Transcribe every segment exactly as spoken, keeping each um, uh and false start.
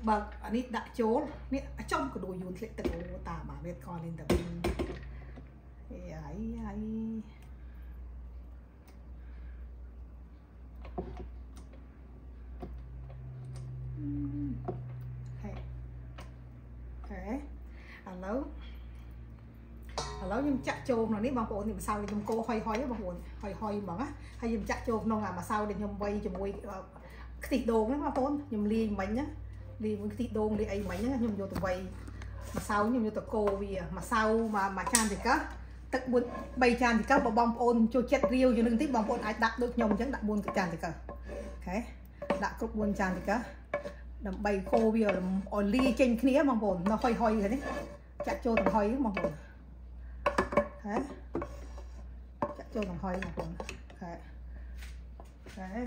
បើអានេះដាក់ចូលនេះចំក៏ដូចយួនធ្លាក់ទឹកតាមអាវាកលេងតែវិញអីអីអីហេហេឥឡូវឥឡូវខ្ញុំចាក់ចូលក្នុងនេះបងប្អូននេះម្សៅដែលខ្ញុំកូរហុយហុយបងប្អូនហុយហុយហ្មងណាហើយខ្ញុំចាក់ចូលក្នុងអាម្សៅដែលខ្ញុំវៃជាមួយខ្ទិះដូងហ្នឹងបងប្អូនខ្ញុំលាយមិញណាលាយមួយខ្ទិះដូងលាយអីមិញហ្នឹងខ្ញុំយកទៅវៃម្សៅខ្ញុំយកទៅកូរវាម្សៅមកមួយចានទីកោទឹកbốn 3ចានទីកោបើបងប្អូនចូលចិត្តរាវជាងនឹងតិចបងប្អូនអាចដាក់ដូចខ្ញុំអញ្ចឹងដាក់bốnចានទីកោអូខេដាក់គ្រប់bốnចានទីកោដើម្បីកូរវាឲ្យលាយចេញគ្នាបងប្អូននៅហុយហុយហ្នឹងចាក់ចូលទៅហុយបងប្អូនហេចាក់ចូលទៅហុយបងប្អូនហេហេ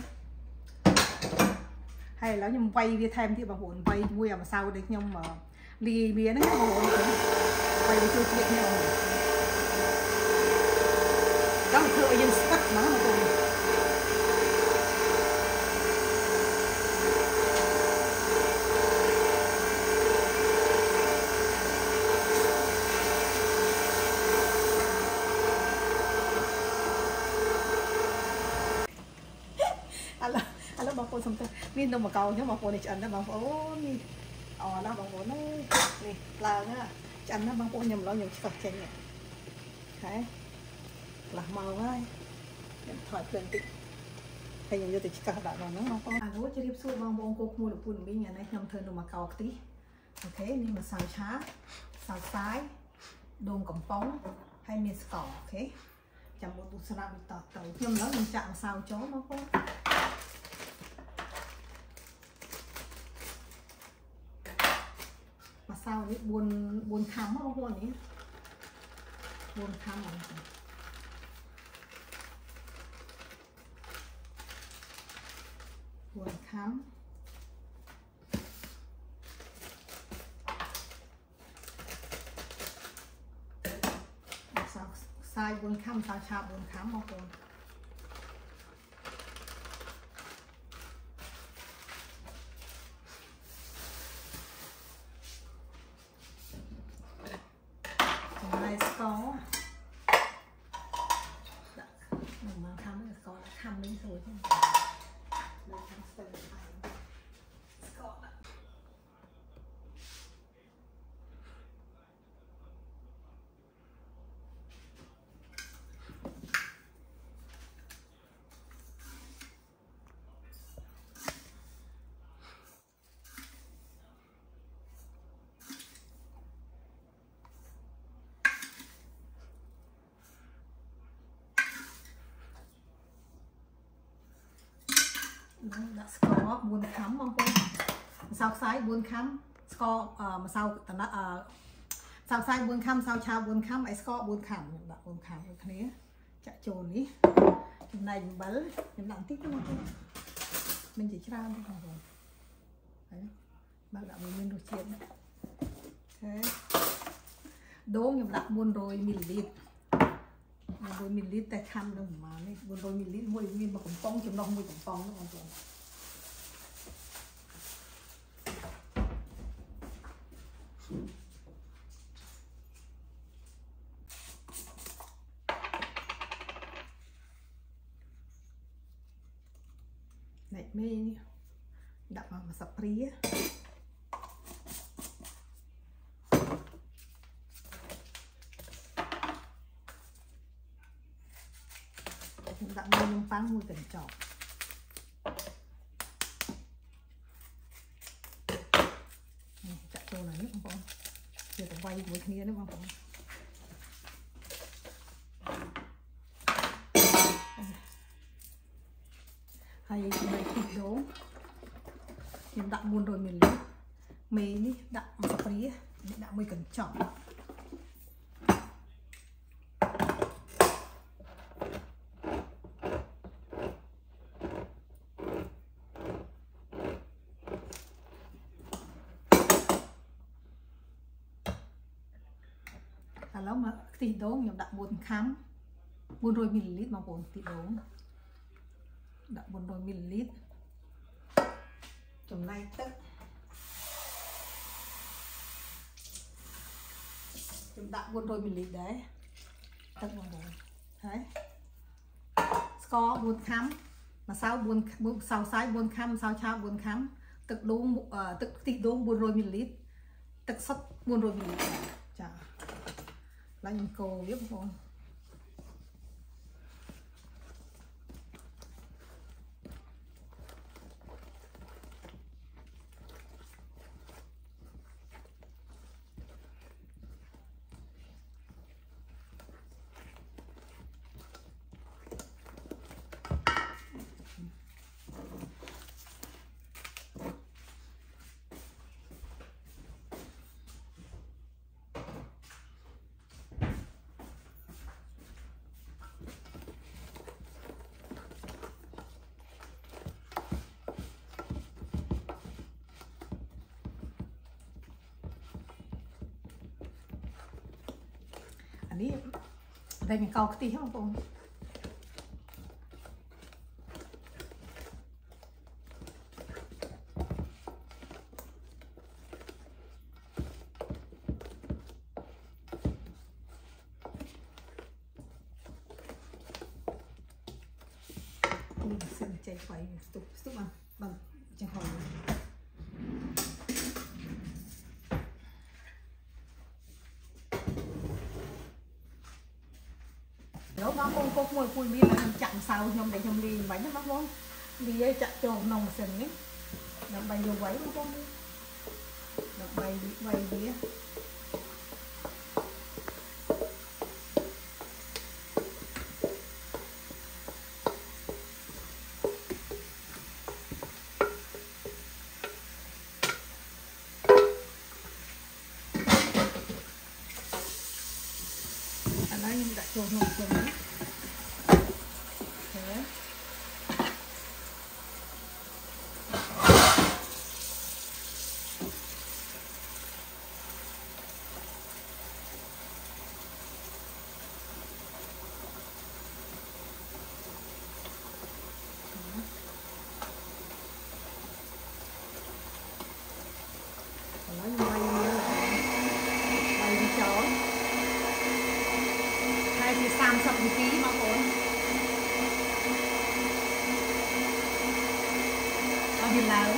ហើយឥឡូវខ្ញុំវៃវាថែមទៀតបងប្អូនវៃជាមួយអាម្សៅដែលខ្ញុំលាយវាហ្នឹងបងប្អូនវៃវាជួយជាតិគ្នាបងប្អូនដល់ធ្វើឲ្យយើងស្វិតហ្មងបងប្អូនសុំទៅនេះនំមកកោខ្ញុំបងប្អូននេះឆ្អិនណាបងប្អូននេះអរណាស់បងប្អូននេះនេះឡើងណាឆ្អិនណាបងប្អូនខ្ញុំឡើយខ្ញុំឆ្កឹះចេញហ៎កន្លះម៉ោងហើយខ្ញុំថតភ្លើងតិចហើយខ្ញុំយកទៅឆ្កឹះដាក់ដល់ហ្នឹងបងប្អូនអានោះជម្រាបសួរបងប្អូនគោក្មួយលពូនមីងអានេះខ្ញុំធ្វើនំមកកោខ្ទិះអូខេនេះម្សៅឆាម្សៅខ្សាយដូងកំប៉ុងហើយមានស្ករអូខេចាំមកទស្សនាបន្តទៅខ្ញុំឡើយខ្ញុំចាក់ម្សៅចូលបងប្អូនម្សៅនេះbốnខាំបងប្អូននេះbốnខាំបងប្អូនbốnខាំម្សៅខ្សាយbốnខាំម្សៅឆាbốnខាំបងប្អូនដាក់ស្ករbốnខាំបងប្អូនម្សៅខ្សាយbốnខាំស្ករម្សៅតំណាក់ម្សៅខ្សាយbốnខាំម្សៅឆាbốnខាំហើយស្ករbốnខាំខ្ញុំដាក់bốnខាំដូចគ្នាចាក់ចូលនេះចំណែកអំបិលខ្ញុំដាក់បន្តិចទៅបងប្អូនមិនជាច្រើនទេបងប្អូនហើយបើដាក់មួយមានរសជាតិណាអូខេដូងខ្ញុំដាក់bốn trămមីលីលីត្រbốn trămមីលីលីត្រតែខាំនឹងប្រហែលនេះbốn trămមីលីលីត្រមួយមានមួយកំប៉ុងចំណុះមួយកំប៉ុងហ្នឹងបងប្អូននេះមីដាក់មកសាព្រាដាក់មួយនំប៉័ងមួយកញ្ចប់នេះចាក់ចូលឡើងនេះបងប្អូនវាទៅវាយជាមួយគ្នានេះបងប្អូនហើយចំណែកខ្ទិះដូងខ្ញុំដាក់bốn trămមីលីលីត្រមេនេះដាក់មួយស្ព្រានេះដាក់មួយកញ្ចប់ឥឡូវមកខ្ទិះដូងខ្ញុំដាក់bốnខាំbốn trămមីលីលីត្របងប្អូនខ្ទិះដូងដាក់bốn trămមីលីលីត្រចំណែកទឹក chúng đặt bốn đôi ml đấy tất vào rồi thấy có buôn khám mà sao buôn buôn sao sai buôn khám sao cha buôn khám tức đúng tức tí đúng buôn đôi ml tức sắt buôn đôi ml chả là những cô biết khôngนี้ได้มีเกาตีให้มันตรงนี่เส้นใจไฟตุ๊บตุ๊บมาบังจะหอมnếu bác con có mùi pui miên là mình chặn sau nhom để nhom liền bánh bác con đi chặn trộn nồng sừng ấy làm bay vô quấy bác con đi làm bay bay đi anh ấy đã trộn nồng sừng ấy thế nói quay quay đi chó hai thì sam sập một tí mà con ở biển lớn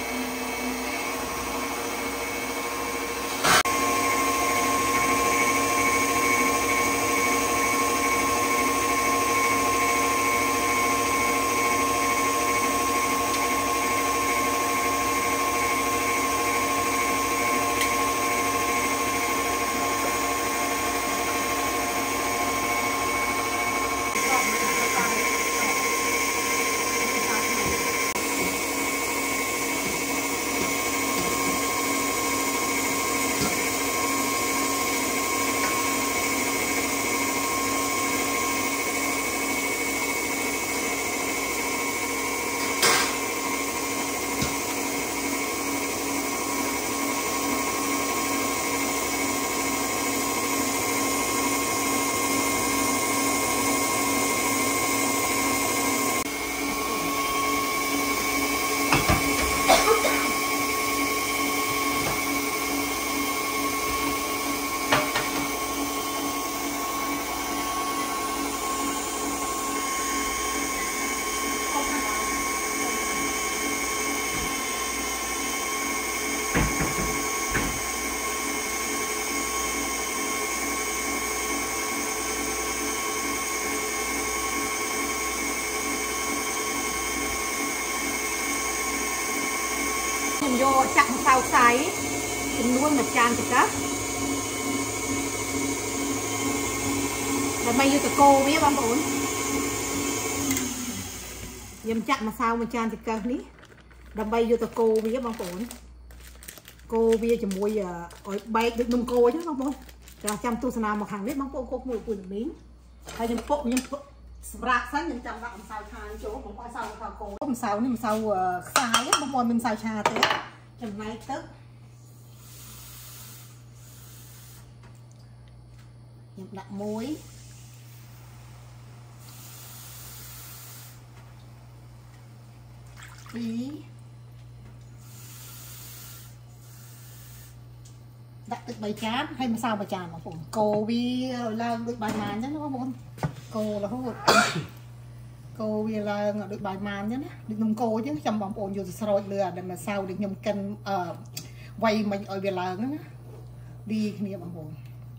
vô chặn sao sấy chúng luôn một tràn thì các là bây giờ tụi cô biết không bốn dầm chặn mà sao mà tràn thì các ní là bây giờ tụi cô biết không bốn cô biết cho mùi ở bay được nông cô chứ không bốn là chăm tu nào mà hàng biết băng cô cô mùi quỳ được miếng hay những bộ những rạc sáng những trăm bạn sao cha chỗ không có sao sao cô không sao nhưng sao sai á không mình sao cha thế chừng này tức nhập đặt muối tí đặt được bảy chán hay mà sao mà chán mà cũng cô vì là được bài màn chứ nó có bốn cô là không được cô vì là được bài màn chứ được nông cô chứ trong vòng ổn dù rồi lừa để mà sao được nhầm cân ở quay mình ở việt là nó đi kia bằng hồn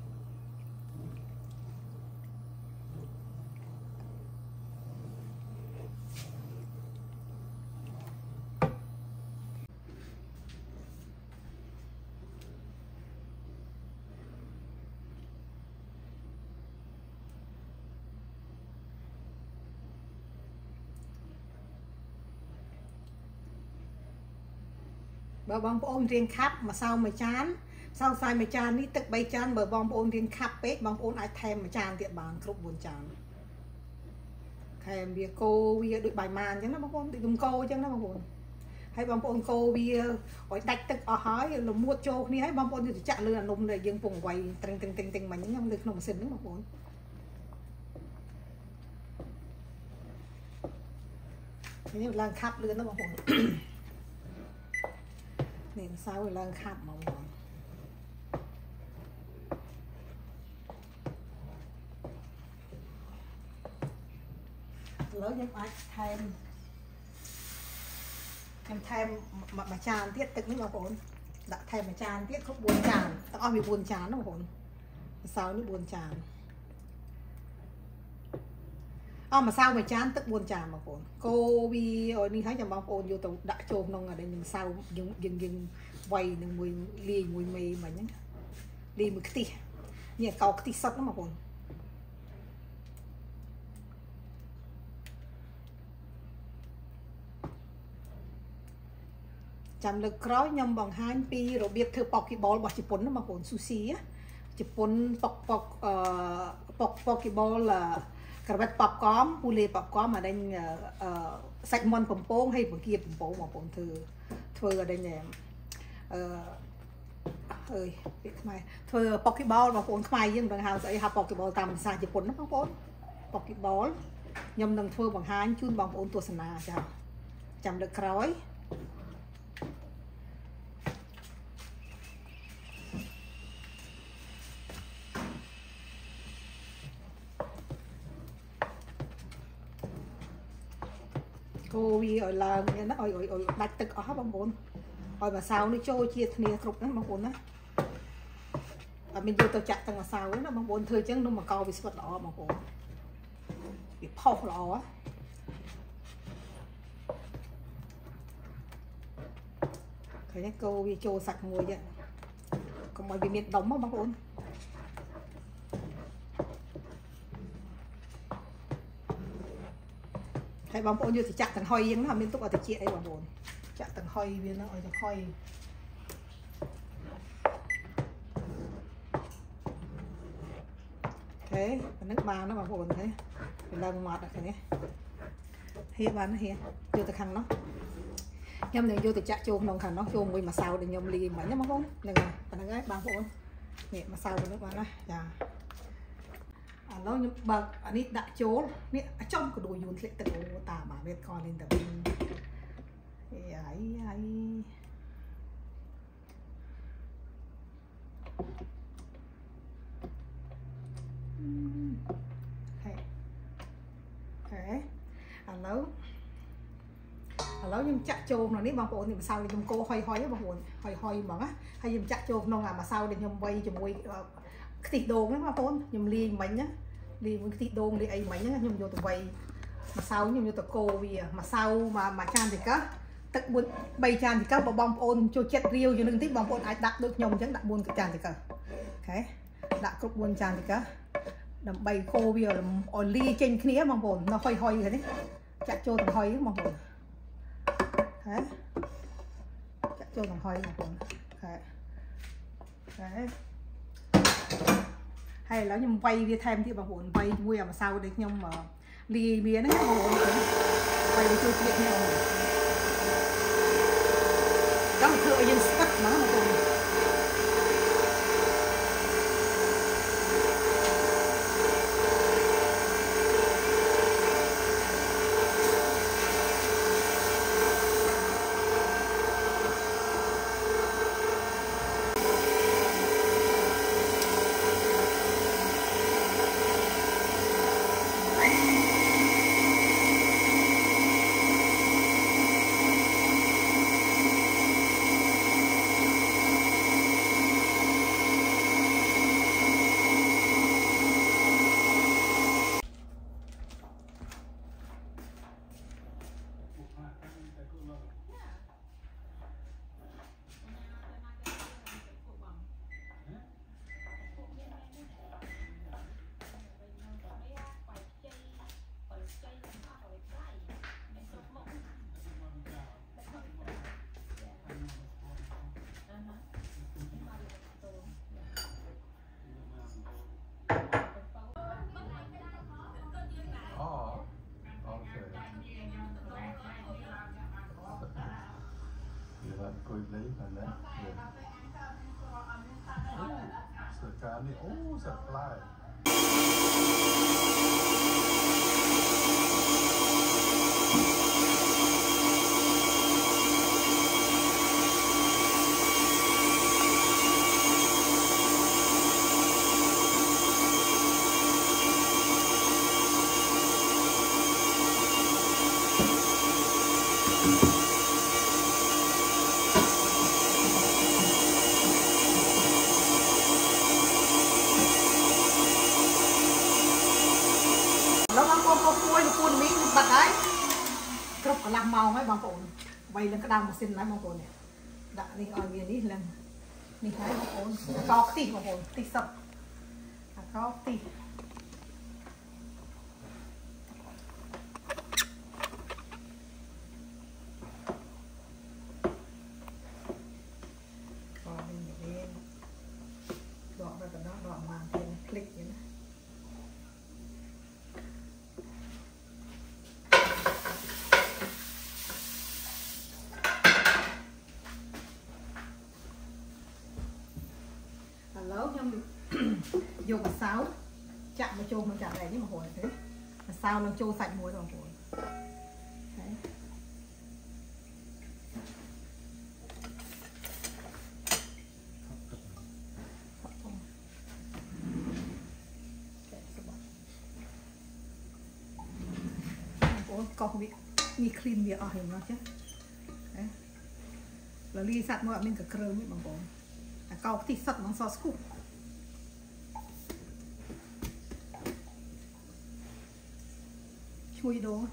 bà bong ôm riêng khắp mà sao mà chán sao sai mà chán đi tức bay chán bờ bong ôm riêng khắp ấy bong ôm ai thèm mà chán tiện bằng cục buồn chán thèm bia cô bia được bài màn chứ nó bong ôm được dùng cô chứ nó bong ôm hay bong ôm cô bia ở đạch tức ở hói là mua trâu đi hay bong ôm thì chặn lừa nôm để dương vùng quay tinh tinh tinh tinh mà những không được nôm xin nữa bong ôm thế là khắp lừa nó bong ôm nên sao rồi lần khắp mà mọi lớn nhất ai thêm em thêm mà mà tràn tiết tức nữa mà hồn đã thêm mà tràn tiết không buồn tràn tao bị buồn chán nó hồn sao nó buồn tràn à, mà sao mà chán tức buồn tràn mà hồn cô bi rồi đi thấy chồng bông ôn vô tàu đã trộm nông ở đây nhưng sao dừng dừng dừng quay đừng mùi ly mùi mì mà nhá ly mùi ktis như cầu ktis sắt nó mà hồn chăm lực khói nhầm bằng hai pi rồi biết thưa bọc cái ball bỏ chụp nó mà hồn sushi á chụp bọc bọc bọc bọc cái ball là cả vật bọc cóm, pu lê bọc cóm mà đây sạch mòn bầm bông hay bữa kia bầm bông mà bông thư thôi ở đây nè ơi biết mai thôi bọc cái ball mà bông mai nhưng bằng hàng sẽ học bọc cái ball tầm xa chụp nó không bông bọc cái ball nhầm đằng thôi bằng hai chun bằng bông tua sân à chào chăm được khói cô vì ở là nó ở ở ở đặtตึกở bằng bốn rồi mà sao nó trôi chia thề cục nó bằng bốn á và mình vô tàu chặt tầng là sao nó bằng bốn thời chứ nó mà cao bị sụt lọ bằng bốn bị phao lọ á cái này cô vì trôi sạch mùi vậy còn mọi bị miệt đóng bằng bốn hay bóng ôn như thì chặt thằng hoi nó bên túc ở thì chị ấy bằng bồn chặt thằng hoi bên nó ở thằng hoi thế nước ba nó bằng bồn thế lần mọt cái này hiệp bán nó hiệp vô từ khăn nó nhâm này vô từ chặt chôm nông khăn nó chôm mùi mà sao để nhom ly mà nhắm không này này bạn gái bằng bồn nhẹ mà sao nước bán nó nó như bậc anh ấy đã chố trong cái đồ dùng sẽ tự tà mà biết con lên tập ấy ấy thế alo alo nhưng chặt chôm nó nít bằng bộ thì sao thì cô hoi hoi bằng bộ hoi hoi bằng á hay nhưng chặt chôm nó là mà sao để nhom quay cho mùi thịt đồ nó mà bốn nhom ly bánh nhá đi một thịt đôn đi ấy mấy nhá nhưng vô tụi quay mà sao nhưng vô tụi cô vì mà sao mà mà chan thì cá tất buồn bay chan thì các bong ôn cho chết riêu cho nên thích bong ôn ai đặt được nhom chẳng đặt buồn cái chan thì cả thế đặt cục buồn chan thì cá đầm bay cô bây giờ là ôn ly trên kia bong ôn nó hoi hoi thế đấy chặt cho thằng hoi bong ôn thế chặt cho thằng hoi bong ôn thế thế hay là nhưng vay đi thêm thì bằng hồn vay vui mà sao được nhưng mà ly bia nó hồn vay đi chơi chuyện nhau đó là thợ nhân tất nó mà còn thôi lấy là lấy sợ cá này ô sợ lại nó băng con con cua thì cuốn miếng bật đấy cướp cả làm màu ấy băng cồn vậy là cái đào một xin lại băng cồn này đã đi ở biển đi lần đi thấy băng cồn có tí băng cồn tí sập có tí gọn ra cái đó gọn màn thì click vậy đó. Hello nhâm dùng mà sáo chạm vào chôn nó chạm này nhưng mà hồi thế mà sao nó chôn sạch muối rồi hồi đấy. Có bị mi clean việc ở hình nó chứ đấy là ly sạch mọi mình cả cơm ấy bằng bồn à cao thì sạch bằng sauce củ chui đồ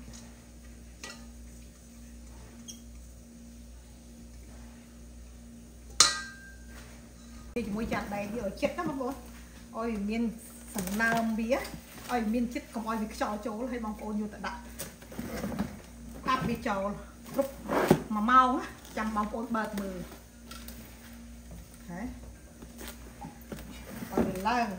thì mỗi chặt này thì ở chết lắm bố ôi miên sẵn nam bía ôi miên chết không ôi việc cho chỗ hay bằng bồn như tại đặt áp bị trầu rút mà mau á chăm bóng ôn bật mừ đấy rồi mình lên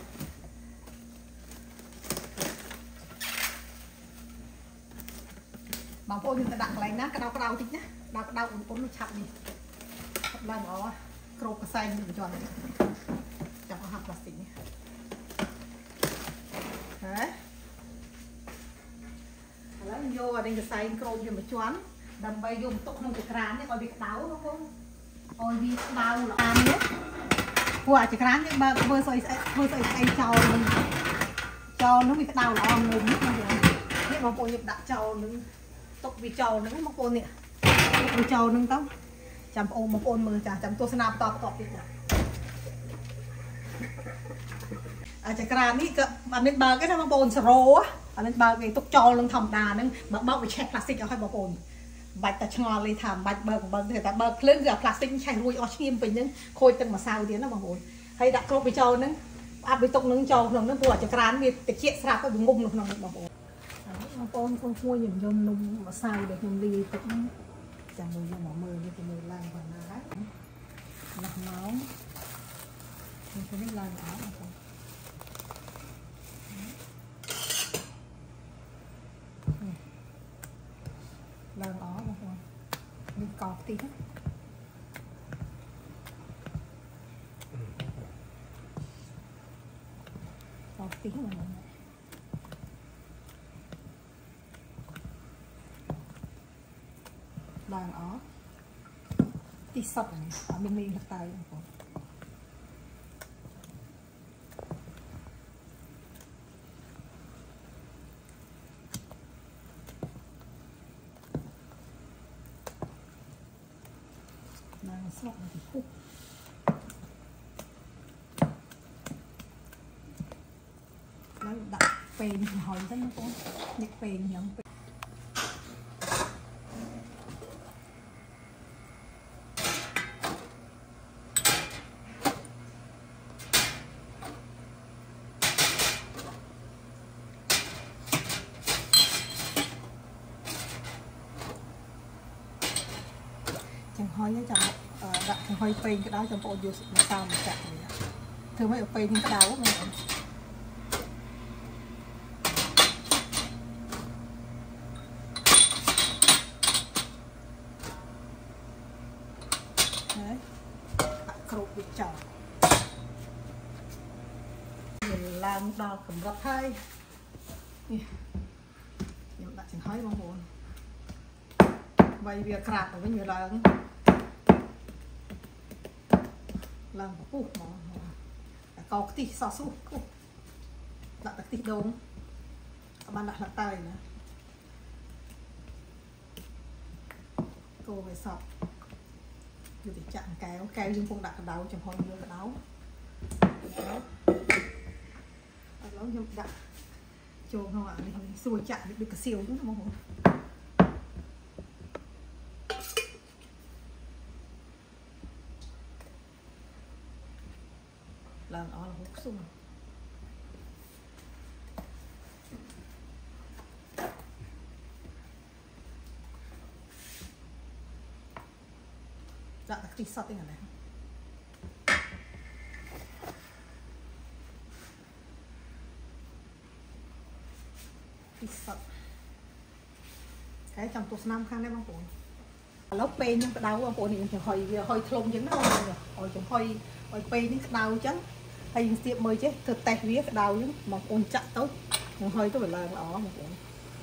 bóng ôn chúng ta đặt lại nát cái đau cái đau thích nhá đau cái đau ôn ôn nó chặt đi lên đó crop cái xanh mình chọn chẳng có hạt plastic đấy lấy vô ở đây cái xay crop vô mà choán đầm bay dùng tục không chặt rán coi bị đau nó không ôi bị đau là ăn nhé qua chặt rán nhưng mà vừa sợi vừa sợi xay trầu mình cho nó bị đau là ngon ngùm nhất rồi nhưng mà cô nhập đặt trầu nó tục bị trầu nó mà cô nè bị trầu nâng tóc chăm ôm một ôn mưa chả chăm tôi snap to to đi à chặt rán đi cơ mà nên bờ cái nó mà bồn sro á nên bờ cái tục trầu nâng thòng đà nâng mà bao bị check plastic ở hai bao bồn bạch ta ngonเลยทำ bạch bờ bờ thì ta bờ cleanกับ plastic ใช้รวยออชิมไปนึงโคยตึงมาซาวเดียวนะบางคนให้ดักโครไปโจนึงอัพไปตกนึงโจหนึ่งนึงปวดจากร้านมีตะเกียบสลับไปงุ่มหนึ่งนึงบางคนบางคนคนช่วยอย่างยมนุ่มมาซาวเด็กยมดีตึงจังมือยมหมอมือนี่เป็นมือล่างกว่านะหนักเมาส์มันจะไม่ล่างอ๋อบางคนล่างอ๋อบางคนมีกรอบตีนะกรอบตีเหมือนกันล่างอ๋อตีสดอันนี้อ๋อมันมีหักตายบางคนสลับมาที่คุกแล้วดักเป็นหอยซะนะคนนี่เป็นยังเป็นchẳng hoi nhá chẳng đặt chẳng hoi pin cái đó trong bộ vô làm sao mà chặt vậy thường mấy ở pin cái đau mà nhung đào cầm gấp hai nhung đặt chẳng hơi bông buồn vậy việc rạp ở bên nhiều lần lần của cụ mà có tí so su cụ đặt tí đông các bạn đặt là tay nữa cô về sọt dù thì chặn kéo kéo nhưng không đặt cái đầu chẳng hồi như cái đấu đấu nhưng đặt chôn không ạ thì xuôi chặn được cái siêu đúng không lần đó là hút xuống dạ tí sọt tiếng này tí sọt cái trong tụt năm khăn đấy bông cuốn lốc pe nhưng cái đau bông cuốn thì chẳng hồi hồi thùng chứ nó không được hồi chẳng hồi hồi pe những cái đau chứ hay tiệm mới chứ thực tẹt vía cái đau chứ mà cuốn chặt tốt hơi có phải là đó một cuốn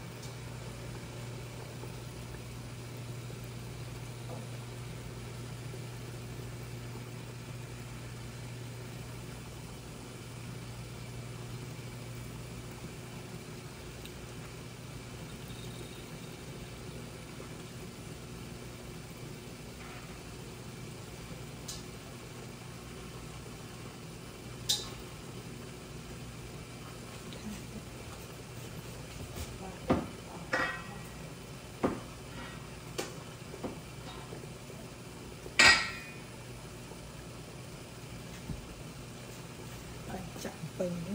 chặn bình nữa.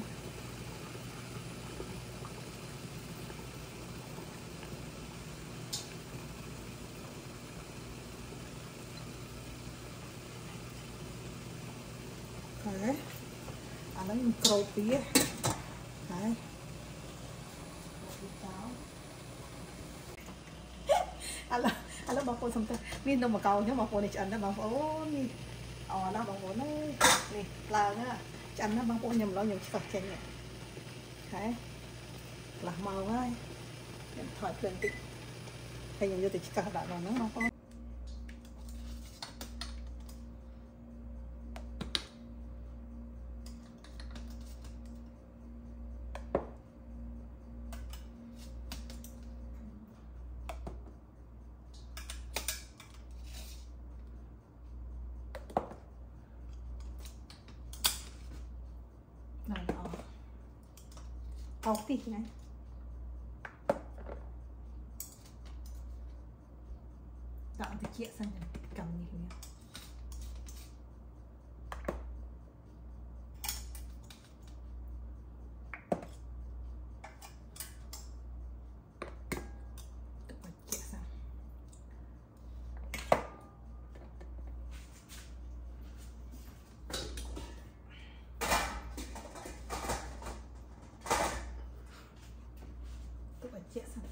Đấy. À nó cầu tí ấy. Đấy. Alo, alo bà cô xong rồi. Nên đâu mà cầu chứ bà cô này chặn đó bà cô đi. Ờ nó bà cô nó nè, là nữa. Chặn nó bà cô nhầm lo nhầm phật chèn nhẹ. Đấy. Là màu ấy. Điện thoại quyền tịnh. Hay nhầm vô thì cả đã rồi nó bà cô. Này đó. Ốc tí này. Tạo thì chia sang cầm như thế này. Chia sang. Chia sang.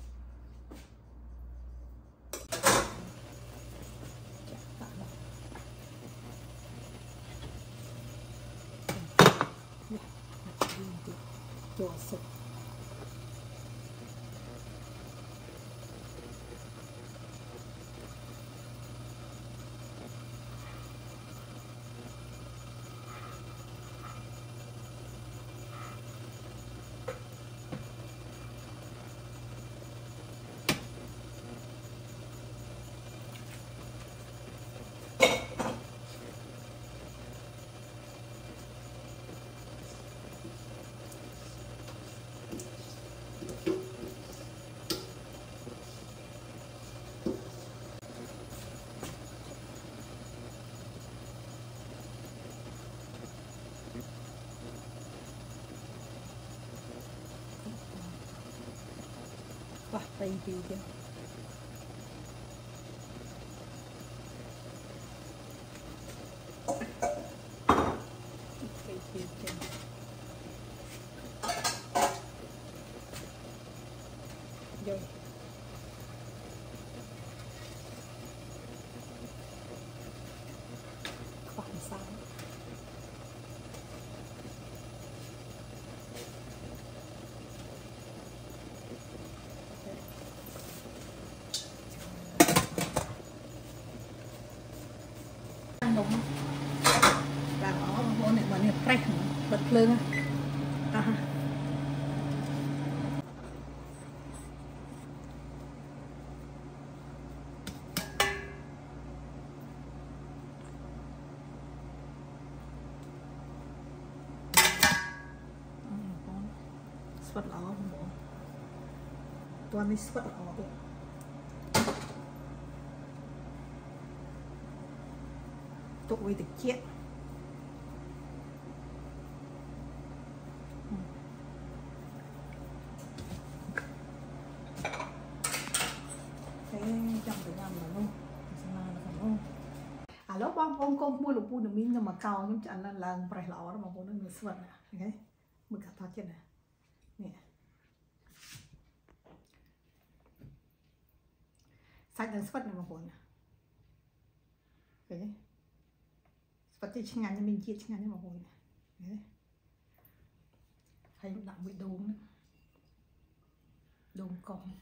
Chua sụp. Wah, baby dia. Baby dia. Rồi. Khoảng sao? lương à. Sweat lỏ không bộ toàn đi sweat lỏ vậy tụi thì chết trong thời gian mà luôn luôn à lúc bông bông con mua lục bu được min nhưng mà cao nhưng chẳng là là phải lỏ đó mà bông nó người sweat nè okay mực cả thoát chết này nè sạch được sweat này mà bông nè okay sweat thì chừng ngắn mình chia chừng ngắn mà bông nè hay đặng bị đốm đốm cong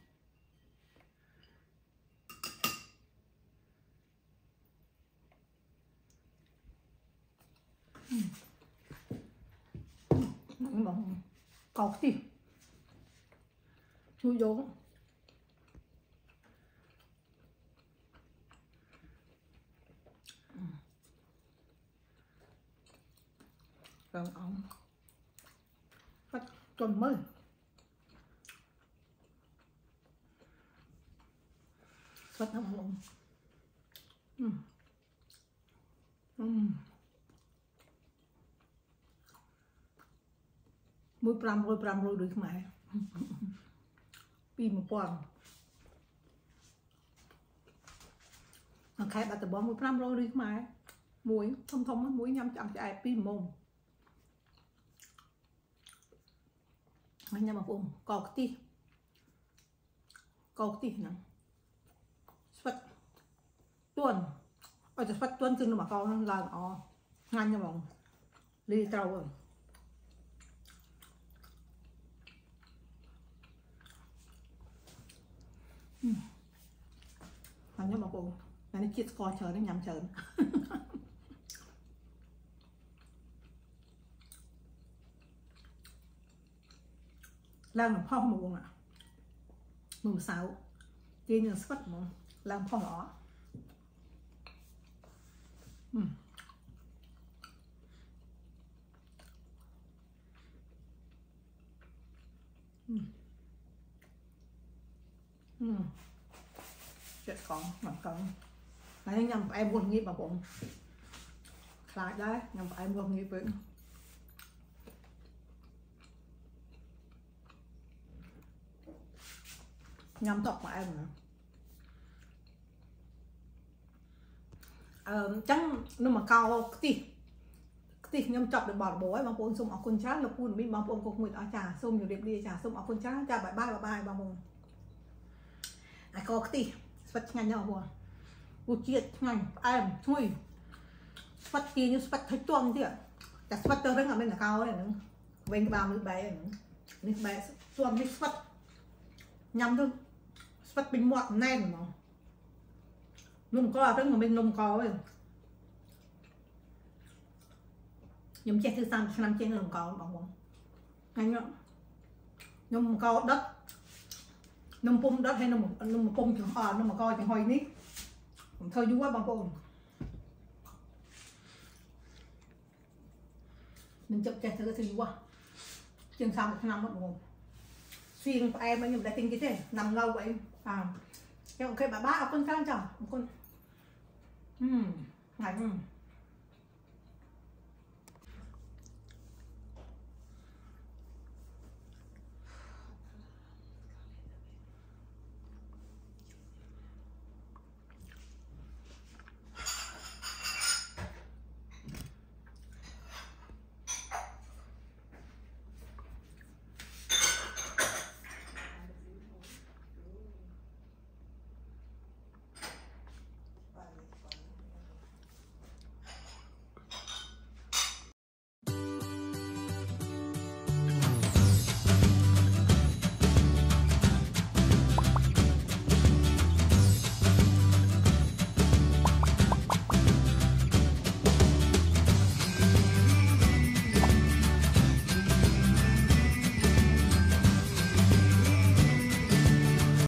nặng bóng cọc thì chui vô còn ống bắt tuần mới bắt nó bóng ừ ừ mũi pram mũi pram rồi được mà pi một quan nó khai bắt tập bóng mũi pram rồi được mà mũi thông thông mũi nhâm chậm chạy pi mồm anh nhâm mà bụng cọc tí cọc tí nè sweat tuần ở chỗ sweat tuần chừng mà con là nó ngăn cho bóng đi trâu rồi anh nhớ mà cô này nó chết coi chờ nó nhầm chờ làm một phong một à mùng sáu kia như sweat mà làm phong đó ừ. Ừ. Ừ. Chuyện con mà con đấy nhầm em buồn nghiệp mà bụng lại đấy nhầm em buồn nghiệp với nhầm tóc mà em nữa ờ, chẳng nhưng mà cao tí tí nhầm chọc được bỏ bố ấy bằng bồn xung ở con chát là phun mình bằng bồn cục nguyệt ở trà xung nhiều điểm đi trà xung ở con chát trà bye bye bye bye bằng bồn ai có tí sweat nhanh nhau buồn u chiết nhanh em chui sweat kia như sweat thấy tuông chứ ạแต่ sweater เรื่องอะไรนะเขาเลยนึงเว้นบางมือใบนึงนี่ใบส่วนนี่ sweat ยำด้วย sweat เป็นหมวกแน่นเนาะนุ่มก็เรื่องมันเป็นนุ่มก็เลยยำเจ็ดคือสามน้ำเจ็ดนุ่มก็บอกว่างั้นเนาะนุ่มก็đấtนุ่มปุ่มđất hayนุ่มนุ่มปุ่มchẳng hòaนุ่มก็chẳng hồi níผมเธอยุ่งว่าบางคนmình chụp chặt thử thì quá chừng sau một năm một mùa xuyên của em ấy nhưng đã tin cái thế nằm lâu vậy à cái ok bà bác ở con trang chồng con um ngày